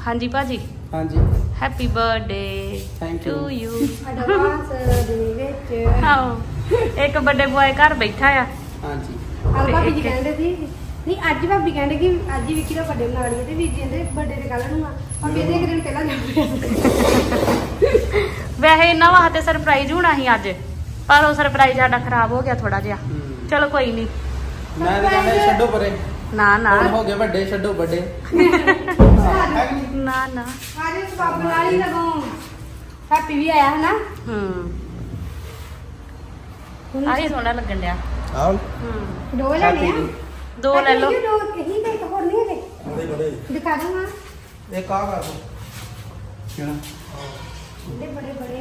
हाँ जी भाजी। हाँ जी happy birthday thank to you. You. एक बर्थडे बॉय घर बैठा है। हाँ जी भाभी जी कहते सी नहीं अज भाभी कहते कि अज विक्की का बर्थडे मना लिया वीर जी कहते बर्थडे ते कल नूं भाभी एक दिन पहला वैसे इन्हां वास्ते सरप्राइज होना ही अज पर वो सरप्राइज साडा खराब हो गया थोड़ा जिहा। चलो कोई नहीं मैं तो कहना छड्डो परे ना ना हो गए बड़े छड्डो बड़े ना ना आज इस बाप नाल ही लगो हैप्पी भी आया है ना। आही सोहना लगन दिया। आओ दो लेने हैं दो ले लो। दो यही दे तो और नहीं है बड़े दिखा दूंगा एक आ कर दो क्या बड़े बड़े बड़े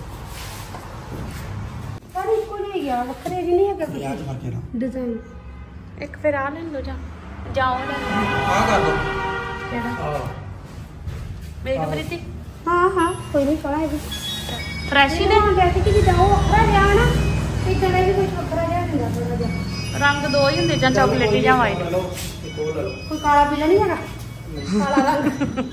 पर इसको नहीं गया वखरे भी नहीं है याद कर के ना डिजाइन एक फिर आ ले लो जाओ ले लो। आ कर दो केड़ा हां बेग प्रीति हाँ हाँ कोई नहीं सोना है भी फ्रेश ही ने जैसे कि जाओ वखरा लिया ना इधर भी कुछ वखरा लिया नहीं थोड़ा जा रंग दो ही होंगे ਜਾਂ चॉकलेटी ਜਾਂ वाइट। कोई काला पीला नहीं है काला रंग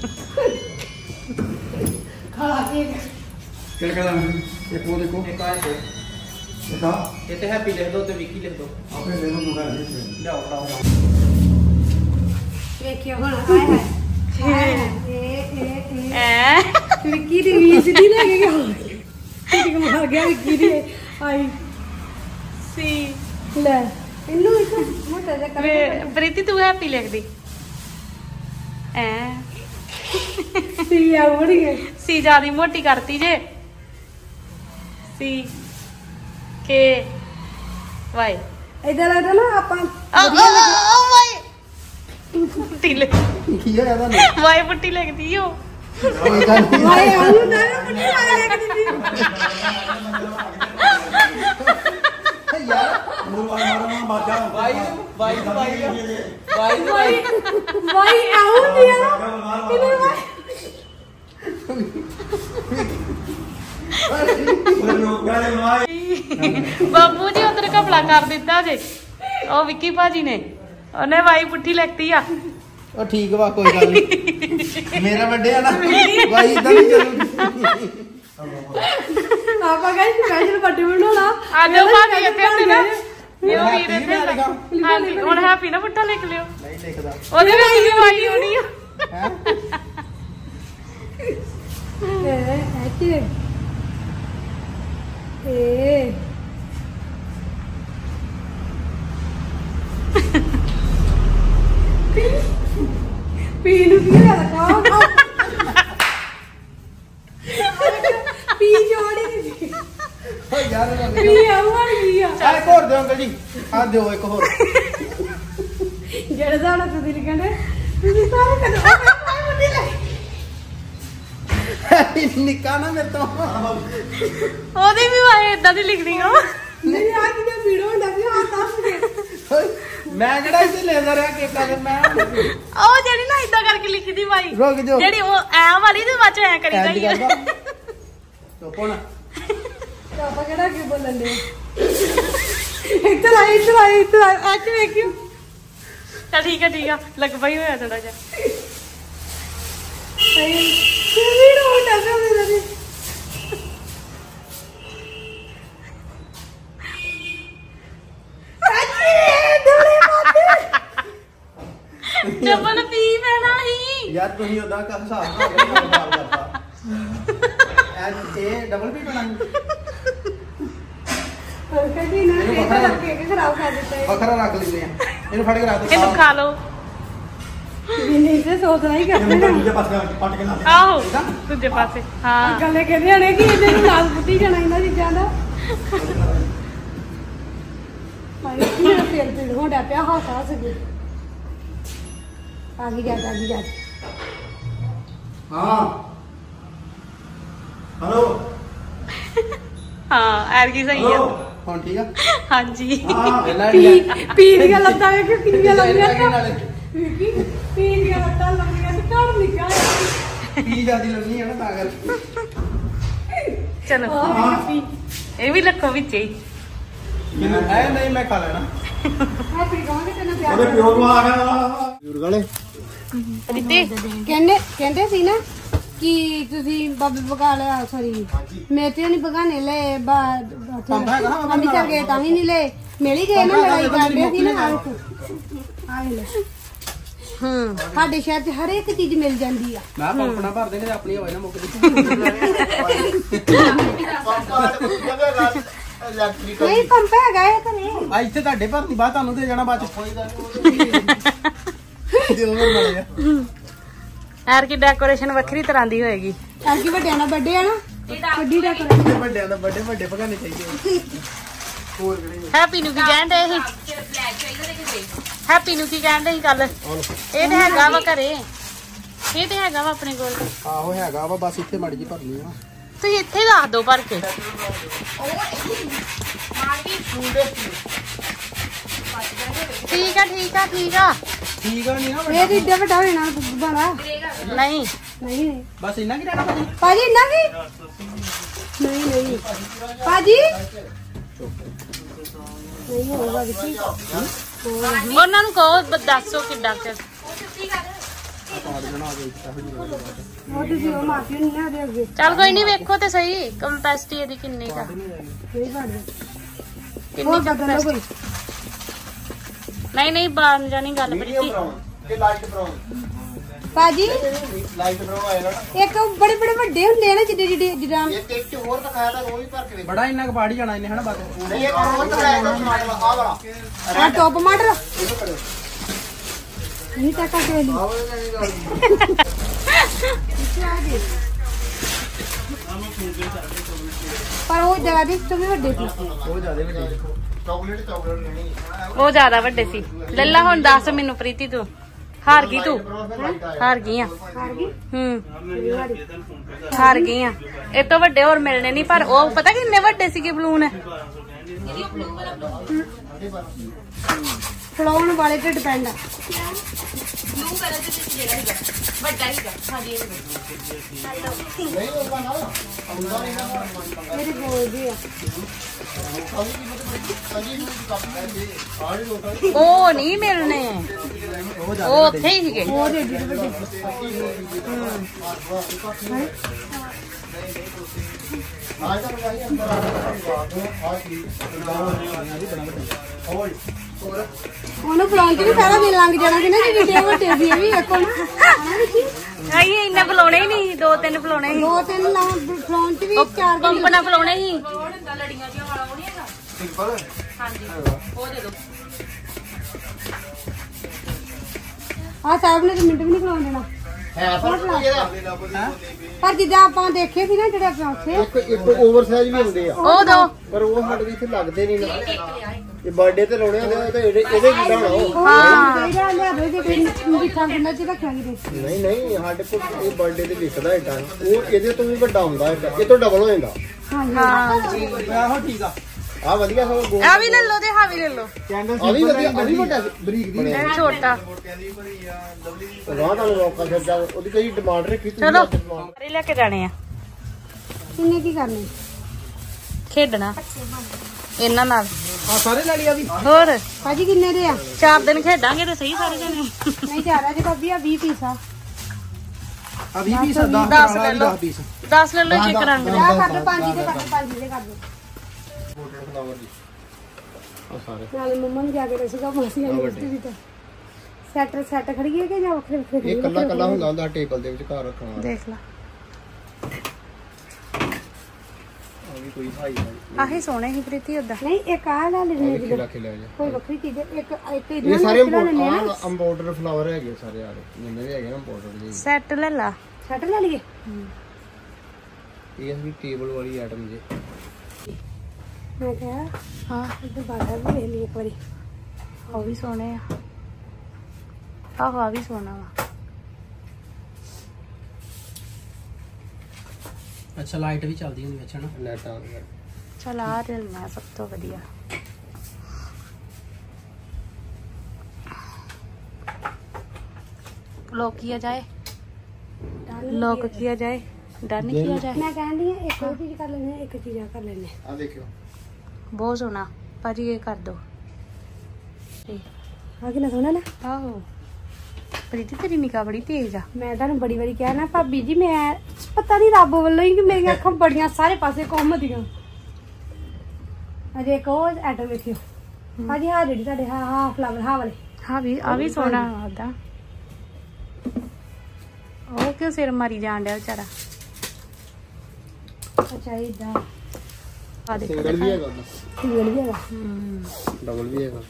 काला केक क्या कहना है एक वो देखो एक आ है एक आ ये तो हैप्पी लिख दो तो विकी लिख दो आपने ले लो मुंडा ले जाओ पड़ा देखियो हुन हाय हाय विक्की दी वीज दी लगे गया ठीक मार गया विक्की दी आई सी ले इन्नू एक मोटा जा कर प्रीति तू हैप्पी लिख दी ए सी आ उड़ गए सी ज्यादा मोटी करती जे सी के वाई इधर आ ना अपन वाई पुट्टी ले किया है ना वाई पुट्टी लिख दी हो भाई आलू दाना पुट्टी लगा दी यार मुरवा मारना मत जा भाई भाई भाई भाई भाई आऊं दिया इधर बाबू जी उधर कपड़ा कर दिता जे ओ विक्की भाजी ने उन्हें वाई पुट्ठी लगती आ ओ ठीक वा कोई गल नहीं मेरा बर्थडे है ना भाई इधर ही चलूगी आपा गाइस स्पेशल बर्थडे बनाना आ जाओ भाभी ਇੱਥੇ ਹੁੰਦੇ ਨਾ ਇਹ ਵੀਰ ਇੱਥੇ ਹਾਂਜੀ ਹੁਣ ਹੈਪੀ ਨਾ ਪੁੱਠਾ ਲਿਖ ਲਿਓ नहीं लिखदा ਉਹਦੇ ਵਿੱਚ ਵੀ ਵਾਈ ਹੋਣੀ ਆ हैं ऐसे ए पीनू की लगा पी जोड़ी ओ यार पी आवर गया एक और दो अंकल जी आ दो एक और जेड़ा जाना तो दिल कहने तुझे सारे कदम मुझे लगे निका ना मेरे तो ਉਹਦੀ ਵੀ ਵਾਈ ਇਦਾਂ ਦੀ ਲਿਖਣੀ ਆ नहीं आज की वीडियो में लगी हां तास के मैं केड़ा इसे लेदा रहा केका ते मैं ਉਹ ਜਿਹੜੀ ਨਾ ਇਦਾਂ ਕਰਕੇ ਲਿਖਦੀ ਵਾਈ रुक जाओ ਜਿਹੜੀ ਉਹ ਐ ਵਾਲੀ ਤੇ ਬਾਅਦ ਚ ਐ ਕਰੀ ਜਾਈ तो कौन पापा केड़ा के बोलन दे इधर आई आज देखियो ਚਲ ਠੀਕ ਆ ਲੱਗ ਪਈ ਹੋਇਆ ਥੋੜਾ ਜਿਹਾ वीडियो उठा के मेरे ਡਬਲ ਪੀ ਪੈਣਾ ਹੀ यार तू ही ओदा का हिसाब करता एज ए डबल पी बना कभी ना केक खराब कर देता है बखरा रख लेते हैं इन्हें फट के रख दो ਇਹਨੂੰ ਖਾ ਲਓ नहीं से सोचना ही करते हैं मुझे पास पट के ला ਆਹੋ ਦੂਜੇ ਪਾਸੇ ਹਾਂ गले कहते हैं कि इधर लाल पुट्टी जाना इना चीज़ों का भाई मेरा सिर पीड़ होता पिया हाथ आ सके आगे जा हां हेलो ਹਾਂ ਐਰਗੀ ਸਹੀ ਆ कौन ठीक है ਹਾਂਜੀ हां वेला पी दिया लत्ता है कि पी दिया लंबिया नाले पी दिया लत्ता लंबिया तो काट निकाल पी ज्यादा लगी है ना ताकत ਚਲੋ ਇਹ ਵੀ ਲੱਖੋ ਵਿੱਚ ਹੀ है नहीं मैं खा लेना हैप्पी कहोगे तेना प्यार प्योर आ गया प्योर वाले ਪ੍ਰੀਤੀ ਕਹਿੰਦੇ ਸੀ ਨਾ ਕਿ ਤੁਸੀਂ ਬਾਬੇ ਬਗਾਲੇ ਸੌਰੀ ਮੇਤੇ ਨਹੀਂ ਬਗਾਨੇ ਲੈ ਅੰਮ੍ਰਿਤਸਰ ਗਏ ਤਾਂ ਵੀ ਨਹੀਂ ਲੈ ਮਿਲ ਹੀ ਗਏ ਨਾ ਲੜਾਈ ਕਰਦੇ ਸੀ ਨਾ ਆ ਲੈ ਸਾਡੇ ਸ਼ਹਿਰ 'ਚ ਹਰ ਇੱਕ ਚੀਜ਼ ਮਿਲ ਜਾਂਦੀ ਆ। ਮੈਂ ਪੰਪਣਾ ਭਰ ਦੇਂਗੇ ਆਪਣੀ ਹਵਾ ਨਾ ਮੁੱਕਦੀ ਨਹੀਂ ਪੰਪ ਹੈਗਾ ਇਹ ਘਰੇ ਆ ਇੱਥੇ ਤੁਹਾਡੇ ਭਰਨੀ ਬਾਅਦ ਤੁਹਾਨੂੰ ਦੇ ਜਾਣਾ ਬਾਅਦ ਐਰ ਕੀ ਡੈਕੋਰੇਸ਼ਨ ਵੱਖਰੀ ਤਰ੍ਹਾਂ ਦੀ ਹੋਏਗੀ। ਐਰ ਕੀ ਵੱਡਿਆਂ ਦਾ ਬਰਥਡੇ ਆ ਨਾ ਵੱਡੀ ਡੈਕੋਰੇਸ਼ਨ ਵੱਡਿਆਂ ਦਾ ਵੱਡੇ ਪਕਾਨੇ ਚਾਹੀਦੇ ਹੋਰ ਕਿਹੜੇ ਹੈਪੀ ਨੂੰ ਕੀ ਕਹਿਣ ਦੇ ਸੀ ਹੈਪੀ ਨੂੰ ਕੀ ਕਹਿਣ ਦੇ ਸੀ ਕੱਲ ਇਹ ਤੇ ਹੈਗਾ ਵਾ ਘਰੇ ਇਹ ਤੇ ਹੈਗਾ ਵਾ ਆਪਣੇ ਕੋਲ ਆਹੋ ਹੈਗਾ ਵਾ ਬਸ ਇੱਥੇ ਮੜ ਜੀ ਭਰਨੀ ਆ ਤੁਸੀਂ ਇੱਥੇ ਰੱਖ ਦੋ ਭਰ ਕੇ ਠੀਕ ਆ ਠੀਕ ਆ ਠੀਕ ਆ ਠੀਕ ਆ ਨਹੀਂ ਨਾ ਇਹ ਤੇ ਏਡਾ ਵੱਡਾ ਹੋਣਾ ਬਣਾ ਨਹੀਂ ਨਹੀਂ ਬਸ ਇੰਨਾ ਕੀ ਰਹਿਣਾ ਭਾਜੀ ਭਾਜੀ ਇੰਨਾ ਕੀ ਨਹੀਂ ਭਾਜੀ ਨਹੀਂ ਹੋਊਗਾ ਵਿੱਕੀ ਉਹਨਾਂ ਨੂੰ ਕਹੋ ਦੱਸੋ ਕਿੱਦਾਂ ਕਰ ਉਹ ਤੁਸੀਂ ਉਹ ਮਾਫੀ ਨਹੀਂ ਨਾ ਦੇ ਅੱਗੇ ਚੱਲ ਕੋਈ ਨਹੀਂ ਵੇਖੋ ਤੇ ਸਹੀ ਕੰਪੈਸਿਟੀ ਇਹਦੀ ਕਿੰਨੀ ਕਾ ਨਹੀਂ ਭਾਜੀ ਕਿੰਨੀ ਬਦਲੋ ਕੋਈ ਨਹੀਂ ਬਣ ਜਾਣੀ ਗੱਲ ਪ੍ਰੀਤੀ ਇਹ ਲਾਈਟ ਬਰਾਊਨ ਭਾਜੀ ਲਾਈਟ ਬਰਾਊਨ ਆਏਗਾ ਇੱਕ ਬੜੇ ਬੜੇ ਵੱਡੇ ਹੁੰਦੇ ਆ ਨਾ ਜਿੱਡੇ ਜਿੱਦਾਂ ਇੱਕ ਇੱਕ ਹੋਰ ਦਿਖਾਇਆ ਤਾਂ ਉਹ ਵੀ ਭਰ ਕੇ ਬੜਾ ਇੰਨਾ ਕ ਪਾੜੀ ਜਾਣਾ ਇਹਨੇ ਹਨਾ ਬਸ ਨਹੀਂ ਇੱਕ ਹੋਰ ਦਿਖਾਇਆ ਟਮਾਟਰ ਆ ਵਾਲਾ ਆ ਟੋਪ ਮਟਰ ਨਹੀਂ ਤਾਂ ਕਾ ਦੇ ਲਈ ਪਰ ਉਹ ਜਗ੍ਹਾ ਦੇ ਤੋਂ ਵੀ ਵੱਡੇ ਸੀ ਉਹ ਜ਼ਿਆਦਾ ਵੱਡੇ ਚਾਕਲੇਟ ਨਹੀਂ ਉਹ ਜ਼ਿਆਦਾ ਵੱਡੇ ਸੀ ਲੱਲਾ ਹੁਣ ਦੱਸ ਮੈਨੂੰ ਪ੍ਰੀਤੀ ਤੂੰ ਹਾਰ ਗਈ ਤੂੰ ਹਾਰ ਗਈ ਆ ਹਾਰ ਗਈ ਆ ਇਹ ਤੋਂ ਵੱਡੇ ਹੋਰ ਮਿਲਣੇ ਨਹੀਂ ਪਰ ਉਹ ਪਤਾ ਕਿੰਨੇ ਵੱਡੇ ਸੀਗੇ ਬਲੂਨ ਫਲਾਉਣ ਵਾਲੇ ਤੇ ਡਿਪੈਂਡ ਆ ਮੇਰੇ ਕੋਲ ਵੀ ਆ ਉਹ ਨਹੀਂ ਮਿਲਣੇ ਉਹ ਉੱਥੇ ਹੀ ਸੀਗੇ ਉਹ ਦੇ ਏਡੇ ਵੱਡੇ ਉਹਨੂੰ ਫਲਾਉਣ ਚ ਵੀ ਸਾਰਾ ਦਿਨ ਲੰਘ ਜਾਣਾ ਸੀ ਨਾ ਜੀ ਵੀਡੀਓ ਵੱਡੇ ਸੀ ਇਹ ਵੀ ਵੇਖੋ ਨਾ ਆਈ ਇੰਨੇ ਫਲਾਉਣੇ ਹੀ ਨਹੀਂ ਦੋ ਤਿੰਨ ਫਲਾਉਣੇ ਸੀ ਦੋ ਤਿੰਨ ਫਲਾਉਣ ਚ ਵੀ ਚਾਰ ਕੰਪਨਾ ਫਲਾਉਣੇ ਸੀ ਆ ਸਾਹਿਬ ਨੇ ਤਾਂ ਮਿੰਟ ਵੀ ਨਹੀਂ ਫਲਾਉਣ ਦੇਣਾ ਪਰ ਜਿੱਦਾਂ ਆਪਾਂ ਦੇਖੇ ਸੀ ਨਾ ਜਿਹੜੇ ਆਪਣੇ ਉੱਥੇ ਇੱਕ ਓਵਰਸਾਈਜ਼ ਵੀ ਹੁੰਦੇ ਆ ਉਹ ਦੋ ਪਰ ਉਹ ਸਾਡੇ ਇੱਥੇ ਲੱਗਦੇ ਨਹੀਂ ਨਾ ਇਹ ਬਰਥਡੇ ਤੇ ਲਾਉਣੇ ਹੁੰਦੇ ਤੇ ਇਹਦੇ ਕੀ ਲਾਉਣਾ ਹਾਂ ਇਹਦਾ ਲਿਆ ਦੋ ਜੇ ਕੋਈ ਮਿੱਠਾ ਕਿੰਨਾ ਚ ਰੱਖਾਂਗੇ ਨਹੀਂ ਸਾਡੇ ਕੋਲ ਇਹ ਬਰਥਡੇ ਤੇ ਲਿਖਦਾ ਹੈ ਤਾਂ ਉਹ ਇਹਦੇ ਤੋਂ ਵੀ ਵੱਡਾ ਹੁੰਦਾ ਹੈ ਇਹ ਤੋਂ ਡਬਲ ਹੋ ਜਾਂਦਾ ਹਾਂ ਆਹੋ ਠੀਕ ਆ ਆ ਵਧੀਆ ਸਭ ਗੋਲ ਆ ਵੀ ਲੈ ਲਓ ਤੇ ਹਾਂ ਵੀ ਲੈ ਲਓ ਆ ਵੀ ਵਧੀਆ ਆ ਵੀ ਵੱਡਾ ਬਰੀਕ ਦੀ ਇਹ ਛੋਟਾ ਰਾਹ ਨਾਲ ਰੋਕਾ ਛੱਡਿਆ ਉਹਦੀ ਕੋਈ ਡਿਮਾਂਡ ਰੱਖੀ ਤੂੰ ਚਲੋ ਸਾਰੇ ਲੈ ਕੇ ਜਾਣੇ ਆ ਕਿੰਨੇ ਕੀ ਕਰਨੇ ਖੇਡਣਾ ਇਹਨਾਂ ਨਾਲ ਆ ਸਾਰੇ ਲੈ ਲਿਆ ਵੀ ਹੋਰ ਭਾਜੀ ਕਿੰਨੇ ਦੇ ਆ 4 ਦਿਨ ਖੇਡਾਂਗੇ ਤੇ ਸਹੀ ਸਾਰੇ ਜਣੇ ਨਹੀਂ ਚਾਰਾ ਜੀ ਭਾਬੀ ਆ 20 ਪੀਸ ਆ ਆ 20 ਪੀਸ 10 ਲੈ ਲਓ 10 ਲੈ ਲਓ ਚੈੱਕ ਰੰਗ ਦੇ ਆ ਕਰ ਦੋ 5 ਦੇ ਕਰ ਦੋ 5 ਦੇ ਕਰ ਦੋ ਆ ਸਾਰੇ ਨਾਲੇ ਮੰਮਾ ਨੂੰ ਜਾ ਕੇ ਰਸੂਗਾ ਮਾਸੀ ਆ ਉਸ ਦੀ ਵੀ ਤਾਂ ਸੈੱਟ ਖੜੀ ਗਈ ਕਿ ਜਾਂ ਵੱਖਰੇ ਵੱਖਰੇ ਇਹ ਕੱਲਾ ਹੁੰਦਾ ਟੇਬਲ ਦੇ ਵਿੱਚ ਘਰ ਰੱਖਣਾ ਦੇਖ ਲਾ ਆ ਵੀ ਕੋਈ ਹਾਈ ਆਹੀ ਸੋਹਣੇ ਹੀ ਪ੍ਰੀਤੀ ਉਦਾਂ ਨਹੀਂ ਇੱਕ ਆ ਲੈ ਲੈਣੇ ਜੀ ਰੱਖ ਲੈ ਜਾ ਕੋਈ ਵੱਖਰੀ ਚੀਜ਼ ਇੱਕ ਇਹ ਸਾਰੇ ਇੰਪੋਰਟਡ ਫਲਾਵਰ ਹੈਗੇ ਸਾਰੇ ਯਾਰ ਜਿੰਨੇ ਵੀ ਹੈਗੇ ਨਾ ਇੰਪੋਰਟਡ ਜੀ ਸੈੱਟ ਲੈ ਲਾ ਸੈੱਟ ਲੈ ਲਈਏ ਇਹ ਵੀ ਟੇਬਲ ਵਾਲੀ ਆਈਟਮ ਜੇ ਮੈਂ ਕਿਹਾ ਹਾਂ ਇੱਧਰ ਬਾਹਰ ਵੀ ਲੈ ਲਈ ਇੱਕ ਵਾਰੀ ਉਹ ਵੀ ਸੋਹਣੇ ਆ ਆਹੋ ਆ ਵੀ ਸੋਹਣਾ ਵਾ ਅੱਛਾ ਲਾਈਟ ਵੀ ਚੱਲਦੀ ਹੁੰਦੀ ਅੱਛਾ ਨਾ ਲਾਈਟ ਆ ਗਈ ਚਲ ਆ ਲੈਣਾ ਸਭ ਤੋਂ ਵਧੀਆ ਲੋਕ किया जाए लोक किया जाए डन किया जाए मैं कहनी है एक और चीज कर लेने एक चीज कर लेने ਆ ਦੇਖਿਓ बहुत सोना भाजी ये कर दो आगे ना सोना ना आहो ਪ੍ਰੀਤੀ ਤੇਰੀ ਨਿਗਾਹ ਬੜੀ ਤੇਜ਼ ਆ। ਮੈਂ ਤੁਹਾਨੂੰ ਬੜੀ ਵਾਰੀ ਕਿਹਾ ਨਾ ਭਾਬੀ ਜੀ, ਮੈਂ ਪਤਾ ਨਹੀਂ ਰੱਬ ਵੱਲੋਂ ਹੀ ਕਿ ਮੇਰੀਆਂ ਅੱਖਾਂ ਬੜੀਆਂ ਸਾਰੇ ਪਾਸੇ ਘੁੰਮਦੀਆਂ। ਅਜੇ ਇੱਕ ਉਹ ਐਟਮ ਵੇਖਿਓ ਭਾਜੀ, ਹਾਂ ਜਿਹੜੀ ਤੁਹਾਡੇ ਹਾਂ ਫਲਾਵਰ ਹਾਂ ਵਾਲੇ, ਹਾਂ ਵੀ ਆ ਵੀ ਸੋਹਣਾ ਆਦਾ। ਉਹ ਕਿਉਂ ਸਿਰ ਮਾਰੀ ਜਾਣ ਡਿਆ ਵਿਚਾਰਾ। ਅੱਛਾ ਇਦਾਂ ਆ ਦੇਖ ਸਿੰਗਲ ਵੀ ਹੈਗਾ, ਸਿੰਗਲ ਵੀ ਹੈਗਾ, ਡਬਲ ਵੀ ਹੈਗਾ।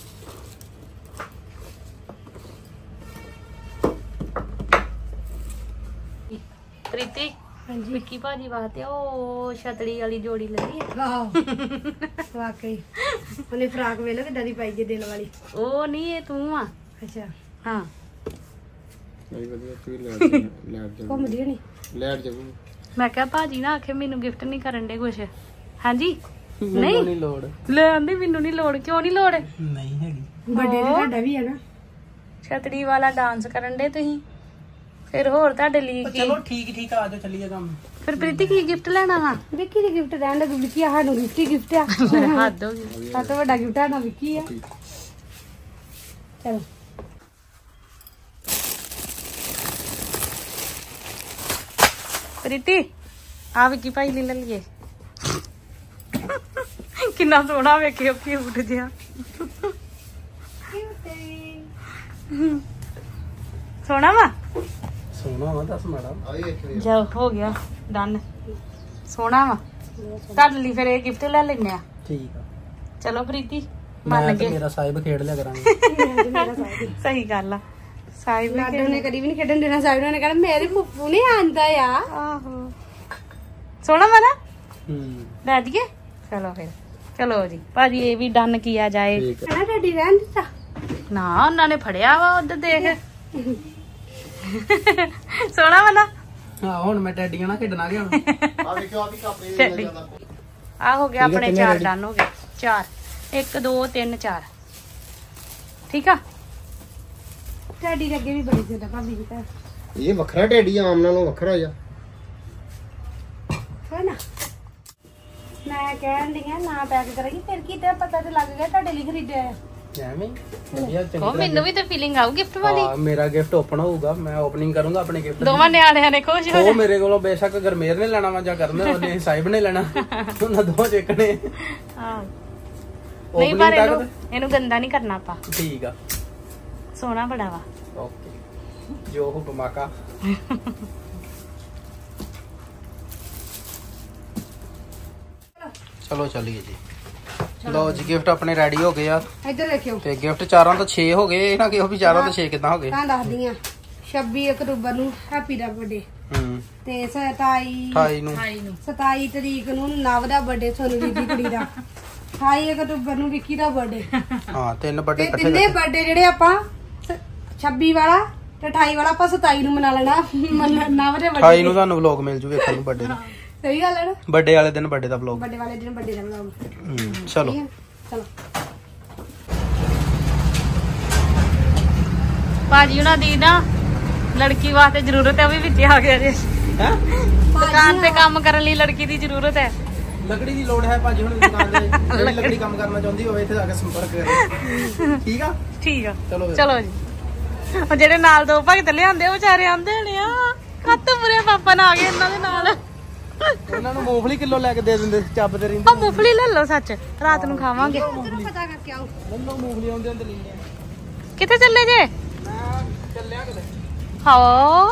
ਪ੍ਰੀਤੀ ਹਾਂਜੀ ਵਿੱਕੀ ਭਾਜੀ ਵਾਸਤੇ ਉਹ ਛਤੜੀ ਵਾਲੀ ਜੋੜੀ ਲਈ ਹੈ। ਵਾਹ ਵਾਕਈ ਉਹਨੇ ਫਰਾਕ ਵੇਲੇ ਕਿੱਦਾਂ ਦੀ ਪਾਈ ਜੇ ਦਿਲ ਵਾਲੀ। ਉਹ ਨਹੀਂ ਇਹ ਤੂੰ ਆ। ਅੱਛਾ ਹਾਂ ਨਹੀਂ ਵਧੀਆ, ਤੂੰ ਲੈਟ ਜਾ ਘੁੰਮਦੀ ਹੋਣੀ। ਲੈਟ ਜਾਊ। ਮੈਂ ਕਿਹਾ ਭਾਜੀ ਨਾ ਆਖੇ ਮੈਨੂੰ ਗਿਫਟ ਨਹੀਂ ਕਰਨ ਦੇ ਕੁਛ। ਹਾਂਜੀ ਨਹੀਂ ਲੋੜ ਲੈ ਆਂਦੀ ਮੈਨੂੰ ਨਹੀਂ ਲੋੜ। ਕਿਉਂ ਨਹੀਂ ਲੋੜ? ਨਹੀਂ ਹੈਗੀ। ਵੱਡੇ ਦਾ ਤੁਹਾਡਾ ਵੀ ਹੈ ਨਾ। ਛਤੜੀ ਵਾਲਾ ਡਾਂਸ ਕਰਨ ਦੇ ਤੁਸੀਂ। ਫਿਰ ਹੋਰ ਤੁਹਾਡੇ ਲਈ ਕੀ? ਚਲੋ ਠੀਕ ਆ ਜਾ ਚੱਲੀਏ ਕੰਮ। ਫਿਰ ਪ੍ਰੀਤੀ ਕੀ ਗਿਫਟ ਲੈਣਾ ਵਾ? ਵਿੱਕੀ ਦੇ ਗਿਫਟ ਰਹਿਣ ਦਾ ਵਿੱਕੀ ਆ ਸਾਨੂੰ ਗਿਫਟ ਹੀ ਗਿਫਟ ਆ। ਹੱਦ ਹੋ ਗਈ। ਸਭ ਤੋਂ ਵੱਡਾ ਗਿਫਟ ਆ ਨਾ ਵਿੱਕੀ ਆ। ਚਲੋ ਪ੍ਰੀਤੀ ਆ ਵਿੱਕੀ ਭਾਈ ਲਈ ਲੈ ਲਈਏ। ਕਿੰਨਾ ਸੋਹਣਾ ਵੇਖਿਓ ਕਿਊਟ ਜਿਹਾ। ਸੋਹਣਾ ਵਾ ਸੋਹਣਾ ਵਾ, ਦੱਸ ਮੈਡਮ। ਜਾ ਹੋ ਗਿਆ ਡਨ। ਸੋਹਣਾ ਵਾ ਤੁਹਾਡੇ ਲਈ। ਫਿਰ ਇਹ ਗਿਫਟ ਲੈ ਲੈਨੇ ਆ। ਠੀਕ ਆ ਚਲੋ ਪ੍ਰੀਤੀ ਮੰਨ ਗਏ। ਮੇਰਾ ਸਾਹਿਬ ਖੇਡ ਲਿਆ ਕਰਾਂਗੇ। ਸਹੀ ਗੱਲ ਆ। ਸਾਹਿਬ ਨੇ ਲਾਡੋ ਨੇ ਕਦੀ ਵੀ ਨਹੀਂ ਖੇਡਣ ਦੇਣਾ। ਸਾਹਿਬ ਨੇ ਕਹਿਣਾ ਮੇਰੇ ਮੁੱਪੂ ਨਹੀਂ ਆਂਦਾ ਆ। ਆਹੋ ਸੋਹਣਾ ਵਾ ਨਾ। ਲੈ ਦਈਏ। ਚਲੋ ਫਿਰ ਚਲੋ ਜੀ ਭਾਜੀ ਇਹ ਵੀ ਡਨ ਕੀਆ ਜਾਏ। ਕਹਿੰਦਾ ਡੈਡੀ ਰਹਿਣ ਦਿੱਤਾ ਨਾ ਉਹਨਾਂ ਨੇ ਫੜਿਆ ਵਾ ਉਧਰ ਦੇਖ। ਸੋਹਣਾ ਵਾ ਨਾ। ਹਾਂ ਹੁਣ ਮੈਂ ਟੈਡੀਆਂ ਨਾਲ ਖੇਡਣਾ ਗਿਆ। ਆ ਵੇਖੋ ਆ ਵੀ ਕੱਪੜੇ ਆ ਹੋ ਗਿਆ ਆਪਣੇ 4 ਡਨ ਹੋ ਗਏ। 4 1 2 3 4 ਠੀਕ ਆ। ਡੈਡੀ ਦੇ ਅੱਗੇ ਵੀ ਬੜੀ ਜ਼ਿਆਦਾ ਭਾਬੀ ਜੀ ਤਾਂ ਇਹ ਵੱਖਰਾ ਟੈਡੀ ਆਮ ਨਾਲੋਂ ਵੱਖਰਾ ਜਾ। ਹੈ ਨਾ। ਮੈਂ ਕਹਿਣ ਡਈ ਆ ਨਾ ਪੈਕ ਕਰਾਂਗੀ ਫਿਰ ਕੀ ਤੇ ਪਤਾ ਤੇ ਲੱਗ ਗਿਆ ਤੁਹਾਡੇ ਲਈ ਖਰੀਦਿਆ ਆ। ਐਵੇਂ ਵਧੀਆ ਉਹ ਮੈਨੂੰ ਵੀ ਤੇ ਫੀਲਿੰਗ ਆਉ ਗਿਫਟ ਵਾਲੀ। ਹਾਂ ਮੇਰਾ ਗਿਫਟ ਓਪਨ ਹੋਊਗਾ, ਮੈਂ ਓਪਨਿੰਗ ਕਰੂੰਗਾ ਆਪਣੇ ਗਿਫਟ। ਦੋਵਾਂ ਨਿਆਣਿਆਂ ਨੇ ਖੁਸ਼ ਹੋ ਉਹ ਮੇਰੇ ਕੋਲੋਂ ਬੇਸ਼ੱਕ ਗਰਮੇਰ ਨੇ ਲੈਣਾ ਵਾ ਜਾਂ ਕਰਨ ਉਹਨੇ ਸਾਹਿਬ ਨੇ ਲੈਣਾ। ਉਹਨਾਂ ਦੋਵਾਂ ਚੇਕਣੇ। ਹਾਂ ਨਹੀਂ ਪਰ ਇਹਨੂੰ ਗੰਦਾ ਨਹੀਂ ਕਰਨਾ ਆਪਾਂ। ਠੀਕ ਆ ਸੋਹਣਾ ਬੜਾ ਵਾ। ਓਕੇ ਜੋ ਹੁਕਮ ਮਾਕਾ। ਚਲੋ ਚੱਲੀਏ ਜੀ। ਲਓ ਜੀ ਗਿਫਟ ਆਪਣੇ ਰੈਡੀ ਹੋ ਗਏ ਆ। ਇੱਧਰ ਦੇਖਿਓ ਤੇ ਗਿਫਟ 4 ਤੋਂ 6 ਹੋ ਗਏ। ਇਹ ਨਾ ਕਿਹੋ ਵੀ 4 ਤੋਂ 6 ਕਿੱਦਾਂ ਹੋ ਗਏ। ਤਾਂ ਦੱਸਦੀ ਆ 26 ਅਕਤੂਬਰ ਨੂੰ ਹੈਪੀ ਦਾ ਬਰਥਡੇ ਤੇ 28 ਨੂੰ 27 ਤਰੀਕ ਨੂੰ ਨਵ ਦਾ ਬਰਥਡੇ ਸੋਨੂ ਦੀ ਕੁੜੀ ਦਾ। 28 ਅਕਤੂਬਰ ਨੂੰ ਵਿੱਕੀ ਦਾ ਬਰਥਡੇ। ਹਾਂ 3 ਬਰਥਡੇ ਤੇ ਇਕੱਠੇ ਤਿੰਨੇ ਬਰਥਡੇ ਜਿਹੜੇ ਆਪਾਂ 26 ਵਾਲਾ ਤੇ 28 ਵਾਲਾ ਆਪਾਂ 27 ਨੂੰ ਮਨਾ ਲੈਣਾ। ਨਵ ਦੇ 28 ਨੂੰ ਤੁਹਾਨੂੰ ਵਲੌਗ ਮਿਲ ਜੂ ਵੇਖਣ ਨੂੰ ਬਰਥਡੇ ਦਾ। ਸਹੀ ਗੱਲ ਹੈ ਨਾ। ਬਰਥਡੇ ਵਾਲੇ ਦਿਨ ਬਰਥਡੇ ਦਾ ਵਲੌਗ। ਬਰਥਡੇ ਵਾਲੇ ਦਿਨ ਬਰਥਡੇ ਦਾ ਵਲੌਗ। ਚਲੋ ਚਲੋ ਭਾਜੀ ਉਹਨਾਂ ਦੀ ਨਾ ਲੜਕੀ ਵਾਸਤੇ ਜ਼ਰੂਰਤ ਹੈ। ਉਹ ਵੀ ਵਿੱਚ ਆ ਗਿਆ ਜੀ। ਹੈ ਦੁਕਾਨ ਤੇ ਕੰਮ ਕਰਨ ਲਈ ਲੜਕੀ ਦੀ ਜ਼ਰੂਰਤ ਹੈ। ਲੱਕੜੀ ਦੀ ਲੋੜ ਹੈ ਭਾਜੀ ਹੁਣ ਦੁਕਾਨ ਤੇ। ਜਿਹੜੀ ਲੱਕੜੀ ਕੰਮ ਕਰਨਾ ਚਾਹੁੰਦੀ ਹੋਵੇ ਇੱਥੇ ਆ ਕੇ ਸੰਪਰਕ ਕਰੇ। ਠੀਕ ਆ ਠੀਕ ਆ ਚਲੋ ਚਲੋ ਜੀ। ਉਹ ਜਿਹੜੇ ਨਾਲ ਦੋ ਭਗਤ ਲਿਆਂਦੇ ਉਹ ਵਿਚਾਰੇ ਆਂਦੇ ਨੇ ਆ ਖੱਤ ਬੁਰੇ ਪਾਪਾ ਨਾ ਆ ਗਏ ਇਹਨਾਂ ਦੇ ਨਾਲ। ਉਹਨਾਂ ਨੂੰ ਮੂੰਗਫਲੀ ਕਿਲੋ ਲੈ ਕੇ ਦੇ ਦਿੰਦੇ ਚੱਬਦੇ ਰਹਿੰਦੇ। ਉਹ ਮੂੰਗਫਲੀ ਲੈ ਲਓ ਸੱਚ ਰਾਤ ਨੂੰ ਖਾਵਾਂਗੇ। ਪਤਾ ਕਰਕੇ ਆਓ। ਮੈਨੂੰ ਮੂੰਗਫਲੀ ਆਉਂਦੇ ਹੁੰਦੇ ਲੈਂਦੇ। ਕਿੱਥੇ ਚੱਲੇ ਜੇ? ਮੈਂ ਚੱਲਿਆ ਕਿਤੇ। ਹਾਂ